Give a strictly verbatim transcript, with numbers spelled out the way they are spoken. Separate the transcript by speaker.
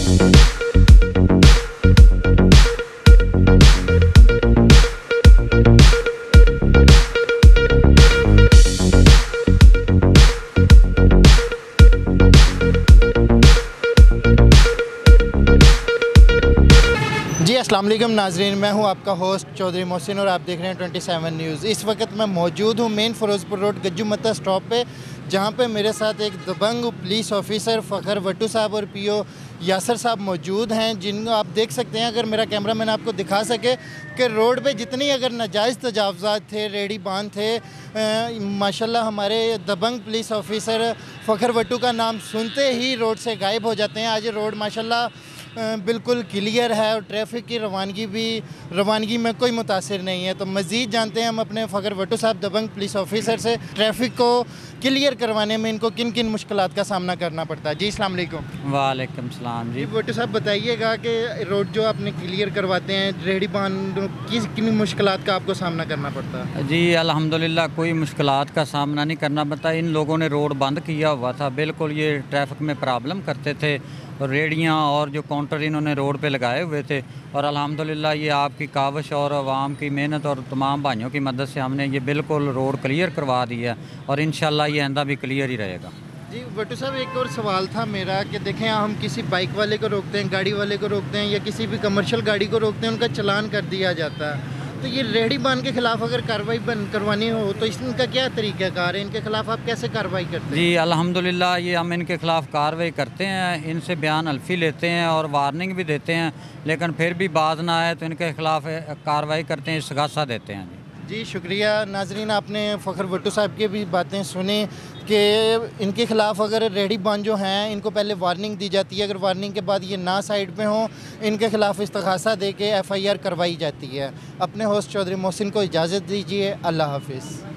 Speaker 1: जी अस्सलाम वालेकुम नाजरीन, मैं हूं आपका होस्ट चौधरी मोहसिन और आप देख रहे हैं ट्वेंटी सेवन न्यूज़। इस वक्त मैं मौजूद हूं main Ferozepur road Gajju Matta stop पे, जहां पे मेरे साथ एक दबंग पुलिस ऑफिसर फ़खर वट्टू साहब और पीओ यासर साहब मौजूद हैं, जिनको आप देख सकते हैं। अगर मेरा कैमरा मैन आपको दिखा सके कि रोड पे जितनी अगर नाजायज़ तजावज़ात थे, रेडी बांध थे, माशाल्लाह हमारे दबंग पुलिस ऑफिसर फ़खर वट्टू का नाम सुनते ही रोड से गायब हो जाते हैं। आज रोड माशाल्लाह बिल्कुल क्लियर है और ट्रैफिक की रवानगी भी रवानगी में कोई मुतासिर नहीं है। तो मज़ीद जानते हैं हम अपने फ़खर वट्टू साहब दबंग पुलिस ऑफिसर से, ट्रैफिक को क्लियर करवाने में इनको किन किन मुश्किलात का सामना करना पड़ता है। जी अस्सलाम वालेकुम।
Speaker 2: वालेकुम सलाम जी।
Speaker 1: वट्टू साहब बताइएगा कि रोड जो आपने क्लियर करवाते हैं, रेडी बांध, किस किन मुश्किलात का आपको सामना करना पड़ता है?
Speaker 2: जी अल्हम्दुलिल्लाह कोई मुश्किलात का सामना नहीं करना पड़ता। इन लोगों ने रोड बंद किया हुआ था, बिल्कुल ये ट्रैफिक में प्रॉब्लम करते थे और रेडियाँ और जो काउंटर इन्होंने रोड पे लगाए हुए थे। और अल्हम्दुलिल्लाह ये आपकी काविश और आवाम की मेहनत और तमाम भाइयों की मदद से हमने ये बिल्कुल रोड क्लियर करवा दिया और इंशाल्लाह ये आइंदा भी क्लियर ही रहेगा। जी
Speaker 1: वट्टू साहब, एक और सवाल था मेरा कि देखें, हम किसी बाइक वाले को रोकते हैं, गाड़ी वाले को रोकते हैं या किसी भी कमर्शियल गाड़ी को रोकते हैं, उनका चलान कर दिया जाता है। तो ये रेडी बांध के खिलाफ अगर कार्रवाई करवानी हो तो इनका क्या तरीक़ाकार है? इनके खिलाफ आप कैसे कार्रवाई करते हैं? जी
Speaker 2: अल्हम्दुलिल्लाह ये हम इनके खिलाफ कार्रवाई करते हैं, इनसे बयान अल्फी लेते हैं और वार्निंग भी देते हैं, लेकिन फिर भी बात ना आए तो इनके खिलाफ कार्रवाई करते हैं, इस्तग़ासा देते हैं।
Speaker 1: जी शुक्रिया नाजरीन, आपने फ़खर वट्टू साहब की भी बातें सुनी कि इनके ख़िलाफ़ अगर रेडी बांध जो हैं इनको पहले वार्निंग दी जाती है, अगर वार्निंग के बाद ये ना साइड पे हों इनके ख़िलाफ़ इस्तग़ासा दे के एफ़ आई आर करवाई जाती है। अपने होस्ट चौधरी मोहसिन को इजाज़त दीजिए। अल्लाह हाफ़िज़।